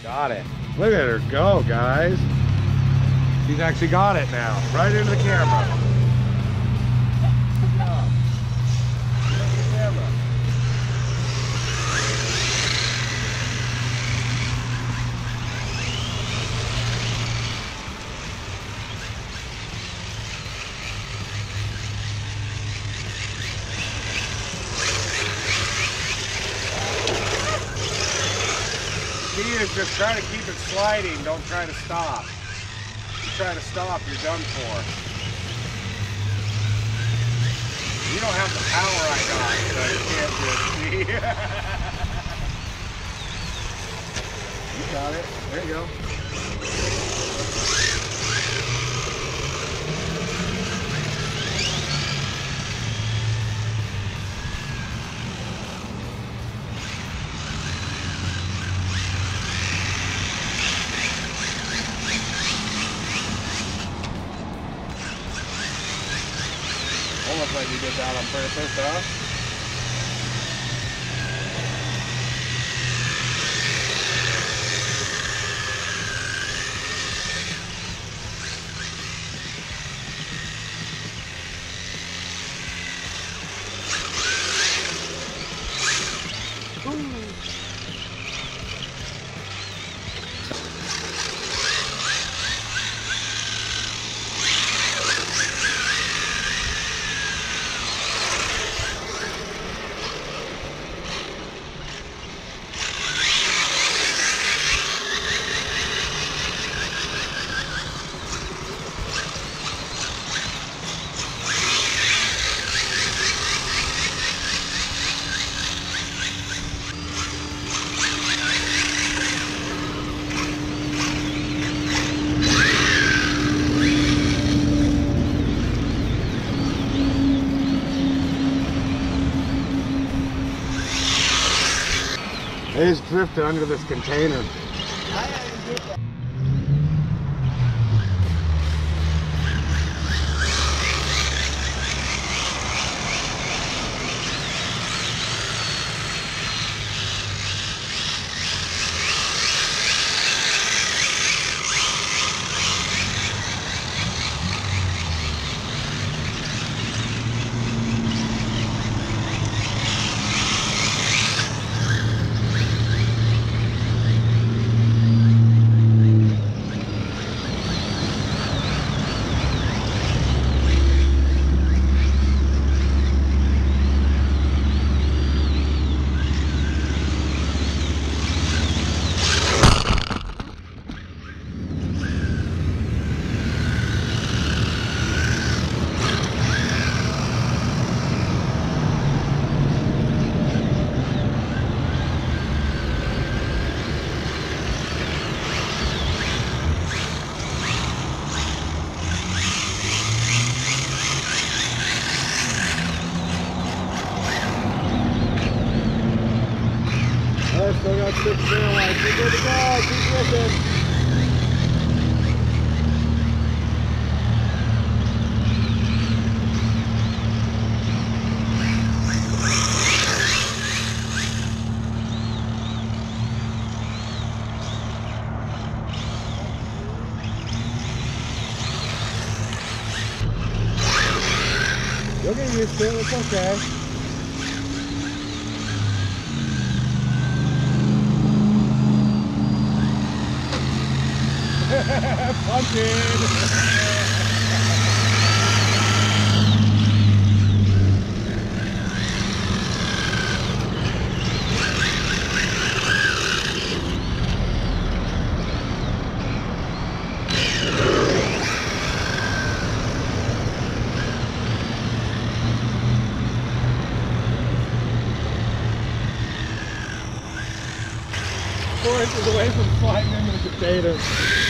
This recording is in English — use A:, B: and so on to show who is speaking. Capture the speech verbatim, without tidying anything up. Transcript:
A: Got it. Look at her go, guys. She's actually got it now. Right into the camera. Good job. Right into the camera. The key is just try to keep it sliding, don't try to stop. If you try to stop, you're done for. You don't have the power I got, so you can't just see. You got it. There you go. Almost like you did that on purpose, huh? They just drifted under this container. Still got six sail lines. Keep good to go. Keep looking. You'll get used to it. It's okay. Punching! Four inches away from sliding into the potatoes.